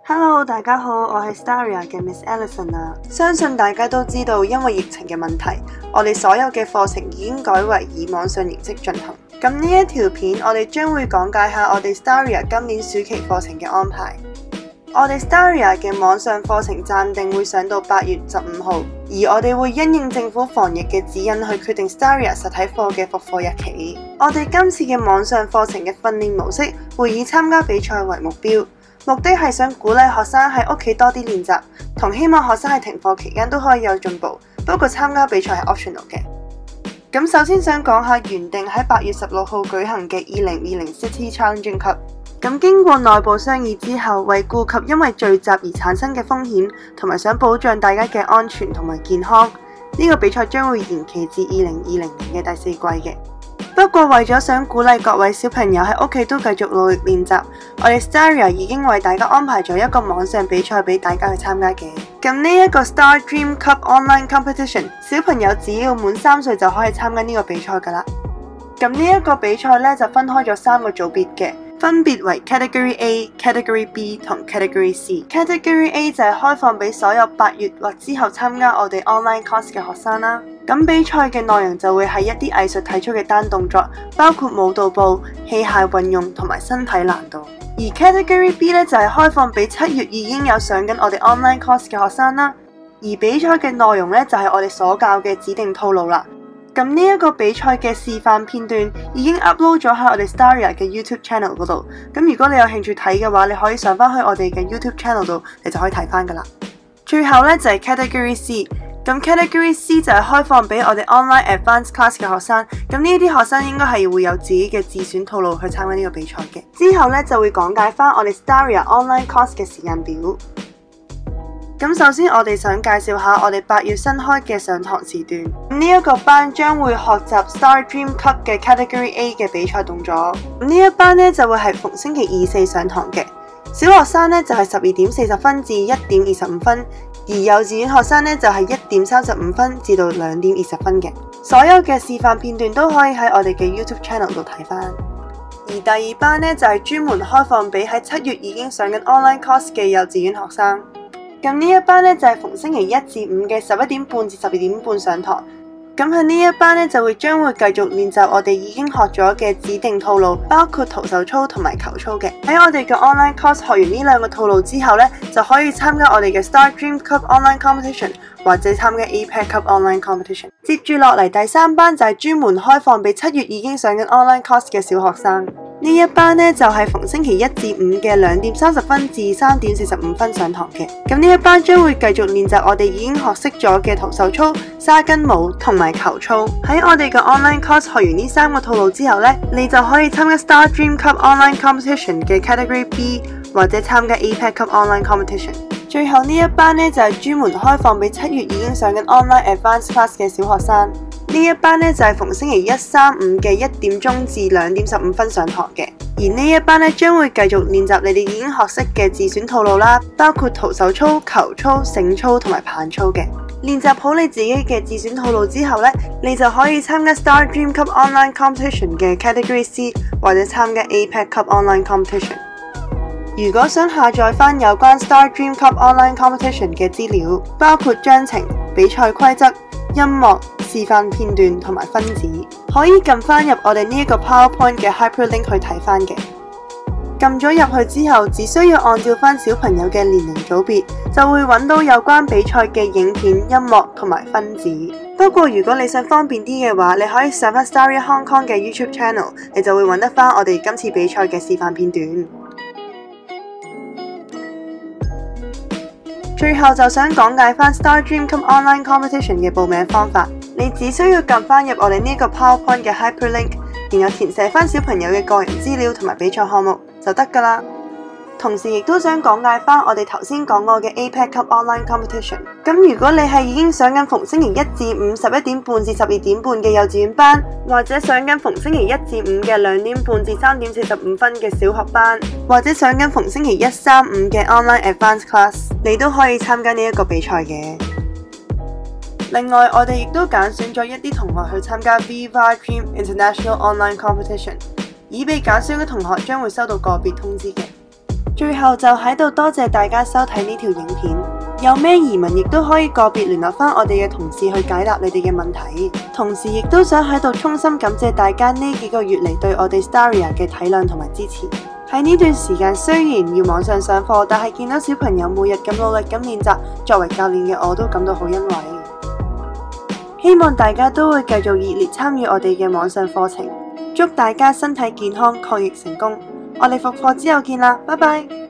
Hello， 大家好，我係 Staria 嘅 Miss Ellison 啊。相信大家都知道，因為疫情嘅問題，我哋所有嘅課程已經改為以網上形式進行。咁呢一條片，我哋將會講解下我哋 Staria 今年暑期課程嘅安排。我哋 Staria 嘅網上課程暫定會上到8月15號，而我哋會因應政府防疫嘅指引去決定 Staria 實體課嘅復課日期。我哋今次嘅網上課程嘅訓練模式會以參加比賽為目標。目的係想鼓勵學生喺屋企多啲練習，同希望學生喺停課期間都可以有進步。不過參加比賽係 optional 嘅。咁首先想講下原定喺8月16號舉行嘅2020 City Challenging Cup。咁經過內部商議之後，為顧及因為聚集而產生嘅風險，同埋想保障大家嘅安全同埋健康，呢個比賽將會延期至2020年嘅第4季嘅。不過為咗想鼓勵各位小朋友喺屋企都繼續努力練習，我哋 Staria 已經為大家安排咗一個網上比賽俾大家去參加嘅。咁呢一個 Star Dream Cup Online Competition， 小朋友只要滿3歲就可以參加呢個比賽㗎啦。咁呢一個比賽呢，就分開咗3個組別嘅，分別為 Category A、Category B 同 Category C。Category A 就係開放俾所有8月或之後參加我哋 online course 嘅學生啦。咁比賽嘅內容就會係一啲藝術體操嘅單動作，包括舞蹈步、器械運用同埋身體難度。而 Category B 咧就係開放俾7月已經有上緊我哋 online course 嘅學生啦。而比賽嘅內容咧就係我哋所教嘅指定套路啦。咁呢一個比賽嘅示範片段已經 upload 咗喺我哋 Staria 嘅 YouTube channel 嗰度。咁如果你有興趣睇嘅話，你可以上翻去我哋嘅 YouTube channel 度，你就可以睇翻噶啦。最後咧就係 Category C。咁 Category C 就係開放俾我哋 online advanced class 嘅學生，咁呢啲學生應該係會有自己嘅自選套路去參加呢個比賽嘅。之後呢，就會講解翻我哋 Staria online course 嘅時間表。咁首先我哋想介紹下我哋8月新開嘅上堂時段。呢一個班將會學習 Star Dream Cup 嘅 Category A 嘅比賽動作。呢一班呢，就會係逢星期2、4上堂嘅。小學生呢，就係12點40分至1點25分。而幼稚園學生呢，就係1點35分至到2點20分嘅。所有嘅示範片段都可以喺我哋嘅 YouTube channel 度睇翻。而第2班呢，就係專門開放俾喺7月已經上緊 online course 嘅幼稚園學生。咁呢一班呢，就係逢星期1至5嘅11點半至12點半上堂。咁喺呢一班呢，就將會繼續練習我哋已經學咗嘅指定套路，包括徒手操同埋球操嘅。喺我哋嘅 online course 學完呢2個套路之後呢，就可以參加我哋嘅 Star Dream Cup Online Competition 或者參加 APEC Cup Online Competition。接住落嚟第3班就係專門開放俾7月已經上緊 online course 嘅小學生。呢一班呢，就係逢星期1至5嘅2點30分至3點45分上堂嘅。咁呢一班將會繼續練習我哋已經學識咗嘅徒手操、沙巾舞同埋球操。喺我哋嘅 online course 學完呢3個套路之後呢，你就可以參加 Star Dream Cup Online Competition 嘅 Category B 或者參加 APEC Cup Online Competition。最後呢一班呢，就係專門開放俾7月已經上緊 online advanced class 嘅小學生。呢一班呢，就係逢星期1、3、5嘅1點鐘至2點15分上堂嘅。而呢一班呢，將會繼續練習你哋已經學識嘅自選套路啦，包括徒手操、球操、繩操同埋棒操嘅。練習好你自己嘅自選套路之後呢，你就可以參加 Star Dream Cup Online Competition 嘅 Category C 或者參加 APEC Cup Online Competition。如果想下載翻有關 Star Dream Cup Online Competition 嘅資料，包括章程、比賽規則、音樂、示範片段同埋分子，可以撳翻入我哋呢一個 PowerPoint 嘅 Hyperlink 去睇翻嘅。撳咗入去之後，只需要按照翻小朋友嘅年齡組別，就會揾到有關比賽嘅影片、音樂同埋分子。不過如果你想方便啲嘅話，你可以上翻 Staria Hong Kong 嘅 YouTube Channel， 你就會揾得翻我哋今次比賽嘅示範片段。最後就想講解翻 Star Dream Cup Online Competition 嘅報名方法，你只需要撳翻入我哋呢個 PowerPoint 嘅 Hyperlink， 然後填寫翻小朋友嘅個人資料同埋比賽項目就得㗎啦。同時亦都想講解翻我哋頭先講過嘅 APEC Cup Online Competition。咁如果你係已經上緊逢星期1至5 11點半至12點半嘅幼稚園班，或者上緊逢星期1至5嘅2點半至3點45分嘅小學班，或者上緊逢星期1、3、5嘅 online advanced class， 你都可以參加呢一個比賽嘅。另外，我哋亦都揀選咗一啲同學去參加 Viva Dream International Online Competition， 已被揀選嘅同學將會收到個別通知嘅。 最後就喺度多謝大家收睇呢條影片，有咩疑問亦都可以個別聯絡返我哋嘅同事去解答你哋嘅問題。同時亦都想喺度衷心感謝大家呢幾個月嚟對我哋 Staria 嘅體諒同埋支持。喺呢段時間雖然要網上上課，但係見到小朋友每日咁努力咁練習，作為教練嘅我都感到好欣慰。希望大家都會繼續熱烈參與我哋嘅網上課程，祝大家身體健康，抗疫成功。我哋復課之後見啦，拜拜。